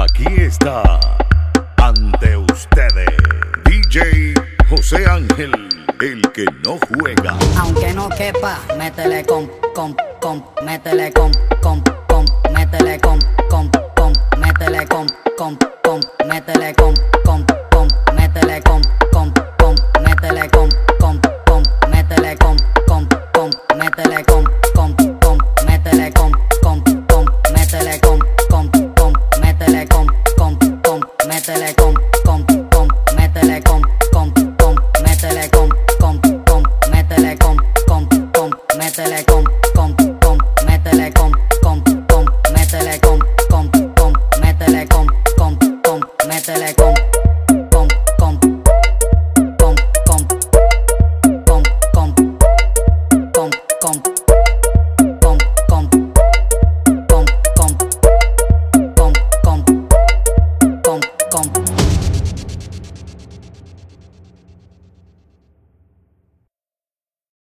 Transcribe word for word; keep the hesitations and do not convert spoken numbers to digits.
Aquí está, ante ustedes, D J José Ángel, el que no juega. Aunque no quepa, métele con, con, con, métele con, con, con, métele con, con, con, métele con, con, con, métele con, con, con, métele con, con, con, métele con, con, con, métele con, con, con, métele con, con, con, métele con, con, con, métele con, con, con, métele con, con, con, métele con.